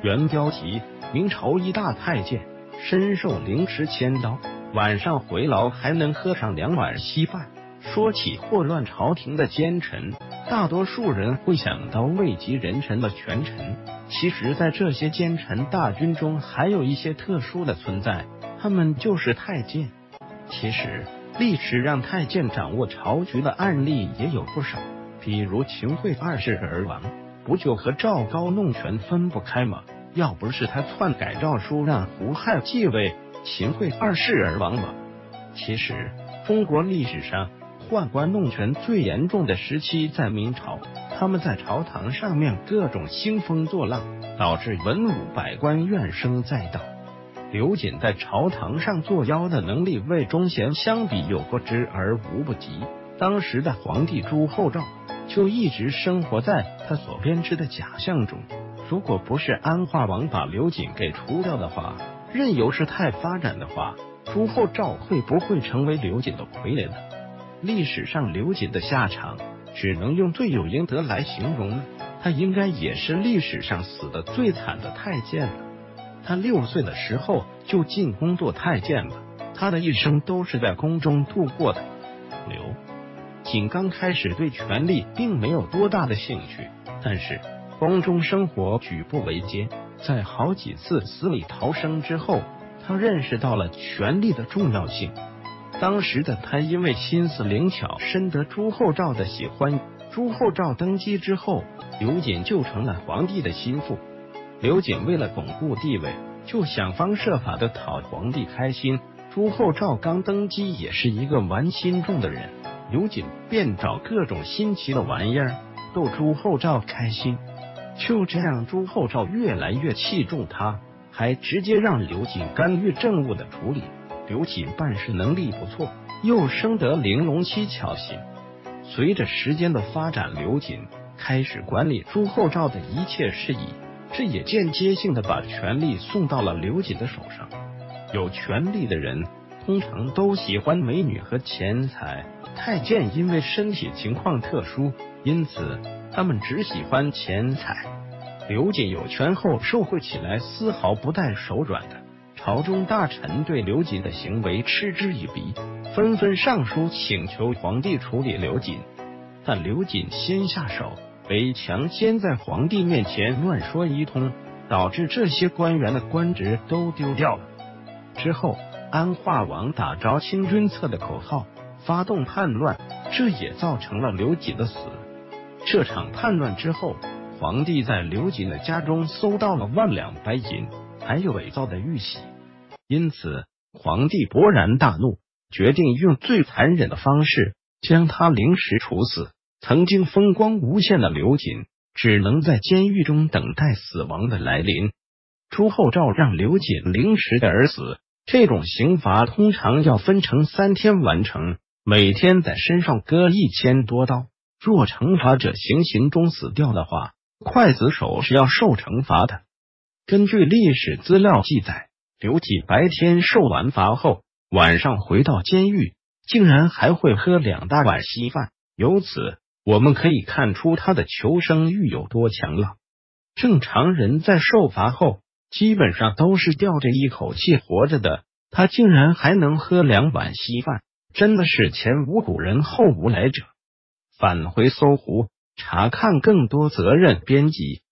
原标题：明朝一大太监，深受凌迟千刀，晚上回牢还能喝上2碗稀饭。说起祸乱朝廷的奸臣，大多数人会想到位极人臣的权臣。其实，在这些奸臣大军中，还有一些特殊的存在，他们就是太监。其实，历史让太监掌握朝局的案例也有不少，比如秦桧2世而亡，不就和赵高弄权分不开吗？要不是他篡改诏书让胡亥继位，秦桧2世而亡吗？其实，中国历史上宦官弄权最严重的时期在明朝，他们在朝堂上面各种兴风作浪，导致文武百官怨声载道。刘瑾在朝堂上作妖的能力，魏忠贤相比有过之而无不及。当时的皇帝朱厚照就一直生活在他所编织的假象中。如果不是安化王把刘瑾给除掉的话，任由事态发展的话，朱厚照会不会成为刘瑾的傀儡呢？历史上刘瑾的下场只能用罪有应得来形容了，他应该也是历史上死得最惨的太监了。他6岁的时候就进宫做太监了，他的一生都是在宫中度过的。刘瑾刚开始对权力并没有多大的兴趣，但是宫中生活举步维艰，在好几次死里逃生之后，他认识到了权力的重要性。当时的他因为心思灵巧，深得朱厚照的喜欢。朱厚照登基之后，刘瑾就成了皇帝的心腹。刘瑾为了巩固地位，就想方设法的讨皇帝开心。朱厚照刚登基也是一个玩心重的人，刘瑾便找各种新奇的玩意儿逗朱厚照开心。就这样，朱厚照越来越器重他，还直接让刘瑾干预政务的处理。刘瑾办事能力不错，又生得玲珑七巧型。随着时间的发展，刘瑾开始管理朱厚照的一切事宜，这也间接性的把权力送到了刘瑾的手上。有权力的人通常都喜欢美女和钱财，太监因为身体情况特殊，因此他们只喜欢钱财。刘瑾有权后受贿起来丝毫不带手软的，朝中大臣对刘瑾的行为嗤之以鼻，纷纷上书请求皇帝处理刘瑾。但刘瑾先下手，为强先在皇帝面前乱说一通，导致这些官员的官职都丢掉了。之后，安化王打着清君侧的口号发动叛乱，这也造成了刘瑾的死。这场叛乱之后，皇帝在刘瑾的家中搜到了1万两白银，还有伪造的玉玺。因此，皇帝勃然大怒，决定用最残忍的方式将他凌迟处死。曾经风光无限的刘瑾，只能在监狱中等待死亡的来临。朱厚照让刘瑾凌迟而死，这种刑罚通常要分成3天完成，每天在身上割1000多刀。若惩罚者行刑中死掉的话，刽子手是要受惩罚的。根据历史资料记载，刘瑾白天受完罚后，晚上回到监狱，竟然还会喝2大碗稀饭。由此我们可以看出他的求生欲有多强了。正常人在受罚后基本上都是吊着一口气活着的，他竟然还能喝2碗稀饭，真的是前无古人后无来者。返回搜狐，查看更多责任编辑。